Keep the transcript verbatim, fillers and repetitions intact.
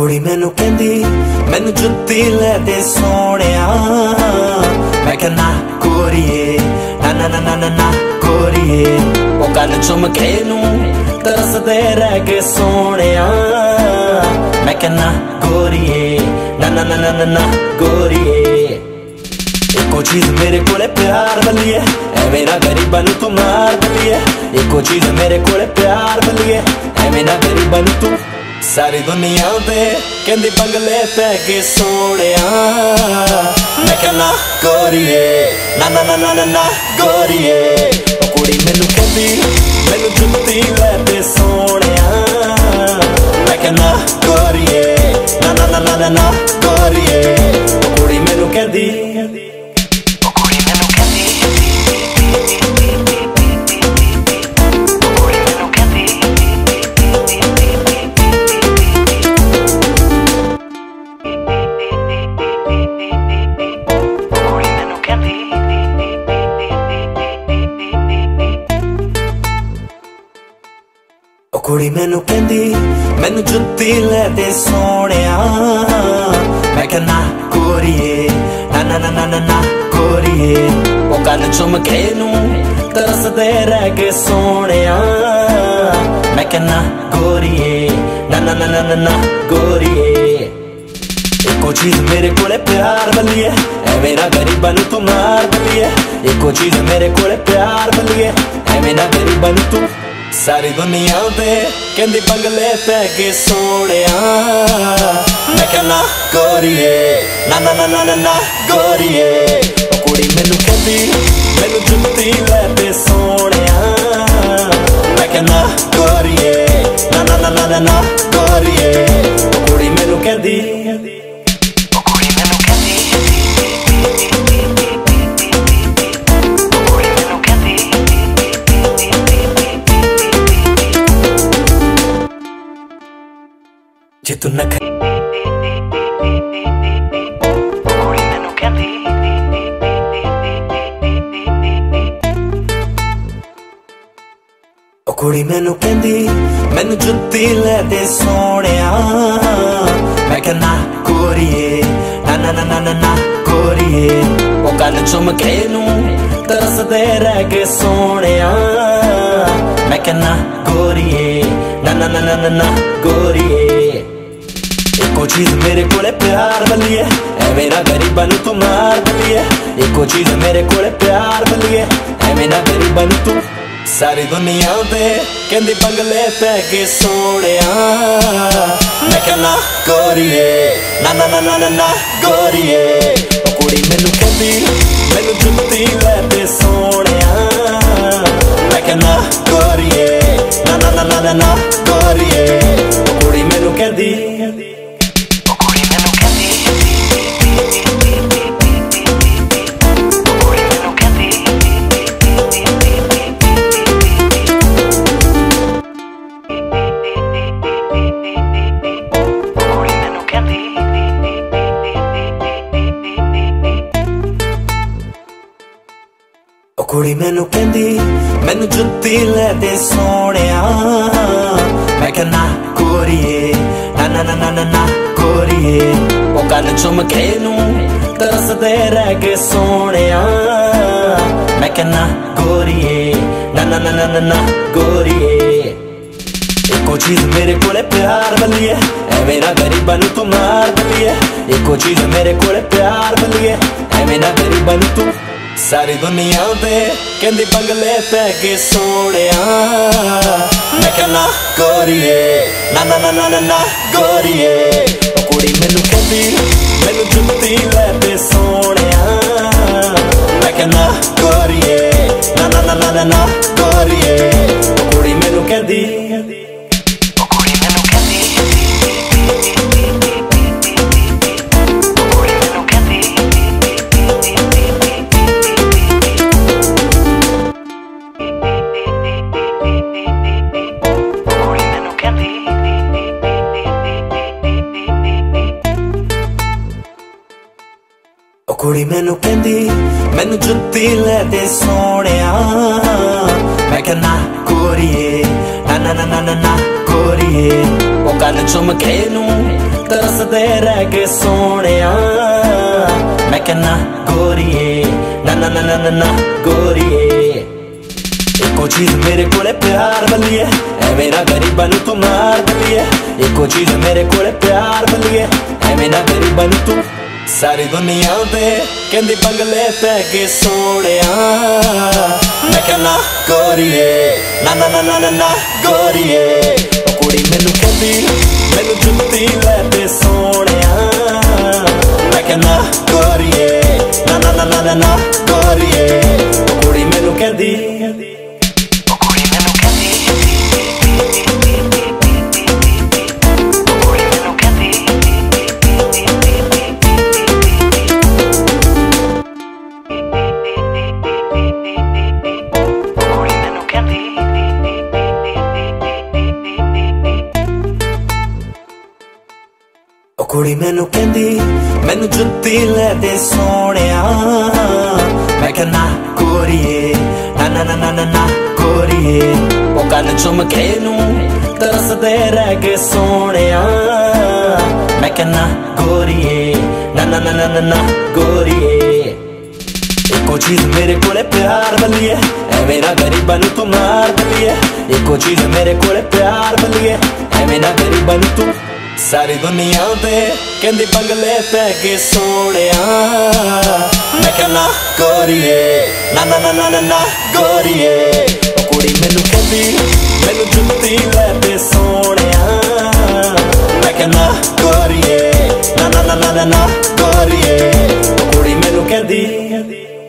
कुड़ी मैनू कहंदी मैनू जुत्ती लै दे सोहणिया। मैं कहना गोरीए ना ना ना ना ना ना गोरीए, ओ गल चुम के नू तरसदे रह गए सोहणिया। मैं कहना गोरीए ना ना ना ना ना ना गोरीए। एको चीज मेरे कोले प्यार वाली है, ऐ मेरा गरीबा नू तू मार वाली है। एको चीज मेरे कोले प्यार वाली है, ऐ मेरा गरीबा नू तू सारी दुनिया दे कहंदी बंगले पै गए सोहणिया। मैं कहना गोरीए ना ना ना ना ना ना गोरीए, ओ कुड़ी मैनू कहंदी मैनू जुत्ती लै दे सोहणिया। मैं कहना गोरीए ना ना ना ना ना ना गोरीए, ओ कुड़ी मैनू कहंदी कुड़ी मैनू कहंदी मैनू जुत्ती लै दे सोहणिया। मैं कहना गोरीए ना ना ना ना ना ना गोरीए, ओ गल चुम के नू तरसदे रह गए सोहणिया। मैं कहना गोरीए ना ना ना ना ना ना गोरीए। एको चीज मेरे कोले प्यार वाली है, ऐ मेरा गरीबा नू तू मार वाली है। एको चीज मेरे कोले प्यार वाली है, ऐ मेरा गरीबा नू तू सारी दुनिया दे कहंदी बंगले पै गए सोहणिया। मैं कहना गोरीए ना ना ना ना ना ना गोरीए, ओ कुड़ी मैनू कहंदी मैनू जुत्ती लै दे सोहणिया। मैं कहना गोरीए ना ना ना ना ना ना गोरीए, ओ कुड़ी मैनू कहंदी जे तू नख कुड़ी मैनू कहंदी मैनू जुत्ती लै दे सोहणिया। मैं कहना गोरीए ना ना ना ना ना ना गोरीए, ओ गल चुम के नू तरसदे रह गए सोहणिया। मैं कहना गोरीए ना ना ना ना ना ना गोरीए। एको चीज मेरे कोले प्यार वाली है, ऐ मेरा गरीबा नू तू मार वाली है। एको चीज मेरे कोले प्यार वाली है, ऐ मेरा गरीबा नू तू सारी दुनिया दे कहंदी बंगले पै गए सोहणिया। मैं कहना गोरीए ना ना ना ना ना ना गोरीए, ओ कुड़ी मैनू कहंदी मैनू जुत्ती लै दे सोहणिया। मैं कहना गोरीए ना ना ना ना ना ना गोरीए, ओ कुड़ी मैनू कहंदी कुड़ी मैनू कहंदी मैनू जुत्ती लै दे सोहणिया। मैं कहना गोरीए ना ना ना ना ना ना गोरीए, ओ गल चुम के नू तरसदे रह गए सोहणिया। मैं कहना गोरीए ना ना ना ना ना ना गोरीए। एको चीज मेरे कोले प्यार वाली है, ऐ मेरा गरीबा नू तू मार वाली है। एको चीज मेरे कोले प्यार वाली है, ऐ मेरा गरीबा नू तू सारी दुनिया दे कहंदी बंगले पै गए सोहणिया। मैं कहना गोरीए ना ना ना ना ना ना गोरीए, ओ कुड़ी मैनू कहंदी मैनू जुत्ती लै दे सोहणिया। मैं कहना गोरीए ना ना ना ना ना ना गोरीए, ओ कुड़ी मैनू कहंदी कुड़ी मैनू कहंदी मैनू जुत्ती लै दे सोहणिया। मैं कहना गोरीए ना ना ना ना ना गोरीए, ओ गल चुम के नू तरसदे रह गए सोहणिया मैं कहना गोरीए ना ना ना ना ना गोरीए एको चीज मेरे कोले प्यार बलिए ऐ मेरा गरीबा नू तू मार बलिए एको चीज मेरे कोले प्यार बलिए ऐ मेरा गरीबा नू तू सारी दुनिया ते कहंदी बंगले पै गए सोहणिया मैं कहना गोरीए ना ना ना ना ना गोरीए ओ कुड़ी मैनू कहंदी मैनू जुत्ती लै दे सोहणिया मैं कहना गोरीए ना ना ना ना ना गोरीए ओ कुड़ी मैनू कहंदी कुड़ी मैनू कहंदी मैनू जुत्ती लै दे सोहणिया मैं कहना गोरीए ना ना ना ना ना गोरीए ओ कन चुम के नू तरसदे रह गए सोहणिया मैं कहना गोरीए ना ना ना ना ना गोरीए एको चीज मेरे कोले प्यार बलिए ऐ मेरा गरीबा नू तू मार बलिए एको चीज मेरे कोले प्यार बलिए ऐ मेरा गरीबा नू तू सारी दुनिया ते कहंदी बंगले पै गए सोहणिया मैं कहना गोरीए ना ना ना ना ना गोरीए ओ कुड़ी मैनू कहंदी मैनू जुत्ती लै दे सोहणिया मैं कहना गोरीए ना ना ना ना ना गोरीए ओ कुड़ी मैनू कहंदी